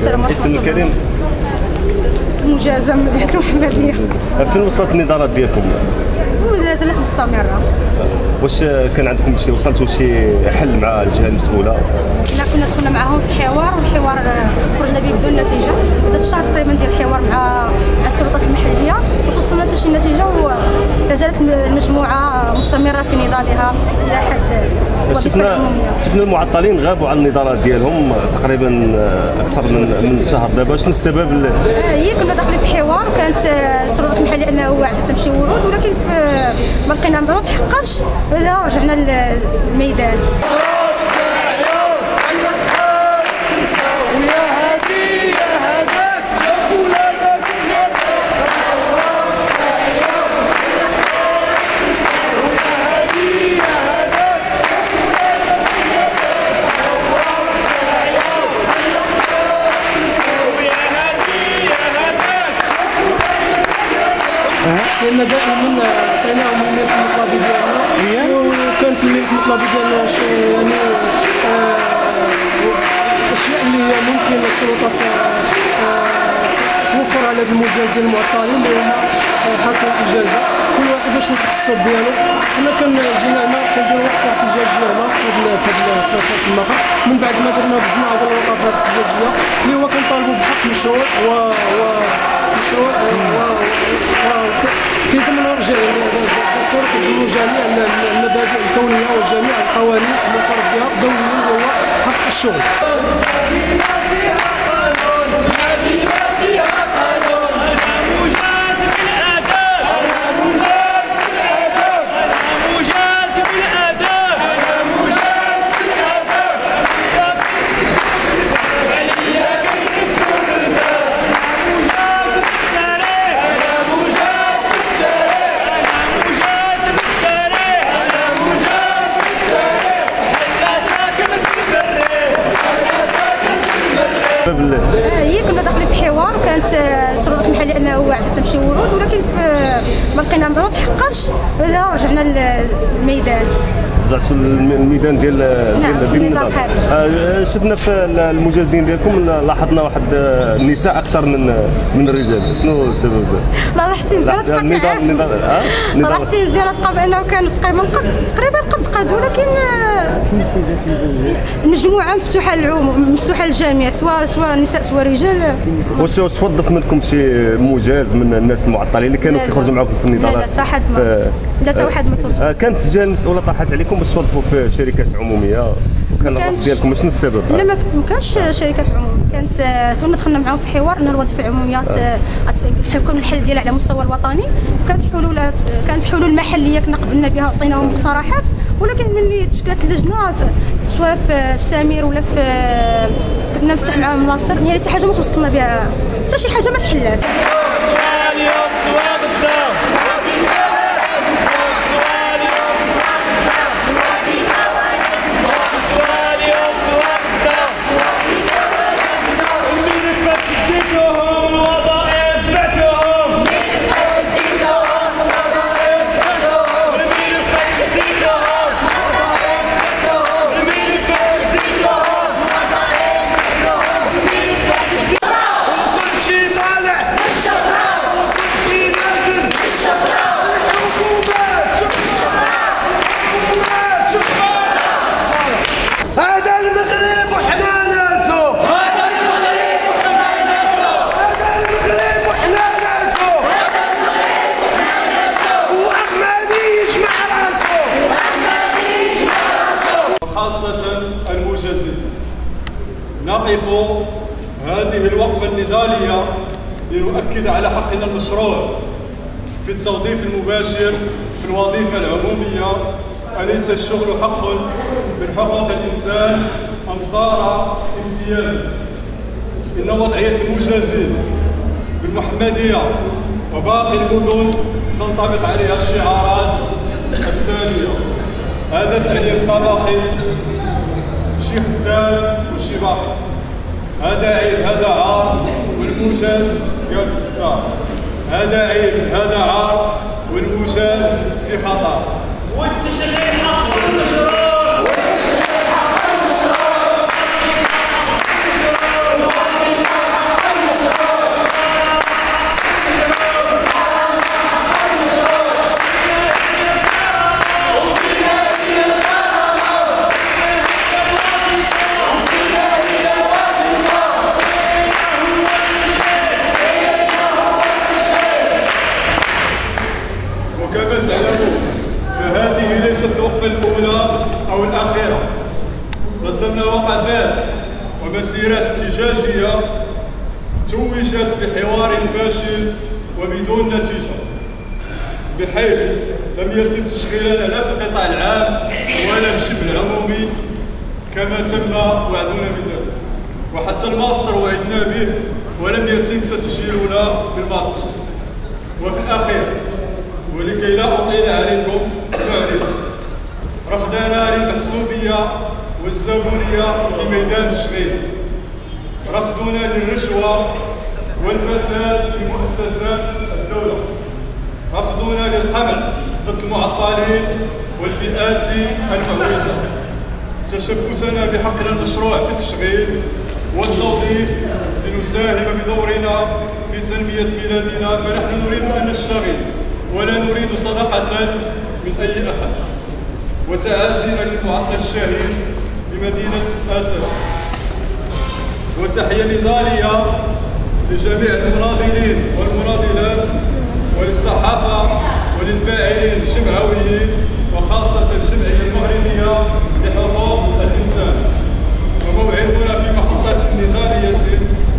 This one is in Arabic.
السلام ورحمة الله. الكريم المجازة من مدينة المحمدية. فين وصلت النضالات ديالكم؟ مازالت مستمرة. واش كان عندكم وصلتوا شي حل مع الجهه المسؤوله؟ كنا دخلنا معاهم في حوار، والحوار خرجنا به بدون نتيجة. بدات الشهر تقريبا ديال الحوار مع السلطات المحلية، وتوصلنا حتى شي نتيجة، ولا زالت المجموعة مستمرة في نضالها إلى حد الوظيفة العمومية. شفنا المعطلين غابوا على النضالات ديالهم تقريبا اكثر من شهر دابا. شنو السبب؟ هي كنا داخلين في حوار، كانت السلطات المحلية انه وعدت تمشي ورود، ولكن ما لقينا ما تحققش. رجعنا للميدان. لأن دائما عطيناهم الملف المطلبي ديالنا، وكانت الملف المطلبي ديالنا يعني الأشياء اللي ممكن السلطات توفر على المجازين المعطلين اللي هما حاصل الإجازة، كل واحد باش التخصص ديالو. حنا جينا هنا كنديرو وقفة احتجاجية هنا في المغرب، من بعد ما درنا مجموعة ديال الوقفات الاحتجاجية اللي هو كنطالبوا بحق مشروع كيتم الرجع الدستور كيديروا جميع المبادئ الكونيه وجميع القوانين المعترف بها دوليا، وهو حق الشغل. هي كنا داخلين في حوار، كانت السلطات المحلية انه وعدت تمشي ورود، ولكن ما لقينا ما تحققش. رجعنا للميدان. رجعتوا للميدان ديال النضال الخارجي. شفنا في المجازين ديالكم لاحظنا واحد النساء اكثر من الرجال. شنو السبب؟ لا راحتي مزيانه تقاطعات. راحتي مزيانه تلقى بانه كان تقريبا قد ولكن المجموعه مفتوحه للعموم، مفتوحه للجميع، سواء نساء سواء رجال. واش توظف منكم شي مجاز من الناس المعطلين اللي كانوا كيخرجوا معكم في النضالات؟ لا حتى واحد ما توظف. كانت الجهه المسؤوله طرحت عليكم باش توظفوا في شركات عموميه، وكان الرفض ديالكم شنو السبب؟ لا ما كانش شركات عموم، كنا دخلنا معاهم في حوار ان الوظيفه العموميه يكون الحل ديالها على مستوى الوطني، كانت حلول محليه كنا قبلنا بها وعطيناهم اقتراحات، ولكن ملي تشكلت اللجنه سواء في سمير ولا كنا نفتح معاهم ماستر، يعني حتى حاجه ما توصلنا بها، حتى شي حاجه ما تحلات. نقف هذه الوقفة النضالية لنؤكد على حقنا المشروع في التوظيف المباشر في الوظيفة العمومية. أليس الشغل حق من حقوق الإنسان أم صار امتيازا؟ إن وضعية المجازين بالمحمدية وباقي المدن تنطبق عليها الشعارات التالية: هذا تعليم طبقي، شي خدام وشي باقي، هذا عيب هذا عار، والمجاز قال ستار، هذا عيب هذا عار، والمجاز في خطر. والتشريع حق المشروع. والتشريع حق المشروع. توجت بحوار فاشل وبدون نتيجة، بحيث لم يتم تشغيلنا لا في القطاع العام ولا في الشبه العمومي كما تم وعدنا بذلك، وحتى الماستر وعدنا به ولم يتم تسجيلنا بالماستر. وفي الأخير ولكي لا أطيل عليكم فأعلن رفضنا للمحسوبية والزبونية في ميدان التشغيل، رفضنا للرشوة والفساد في مؤسسات الدولة، رفضنا للقمع ضد المعطلين والفئات المعوزة، تشبثنا بحقنا المشروع في التشغيل والتوظيف لنساهم بدورنا في تنمية بلادنا، فنحن نريد أن نشتغل ولا نريد صدقة من أي أحد. وتعازينا للمعطل الشهير بمدينة أسد، وتحية نضالية لجميع المناضلين والمناضلات وللصحافة وللفاعلين الجمعويين وخاصة الجمعية المغربية لحقوق الإنسان. وموعدنا في محطة نضالية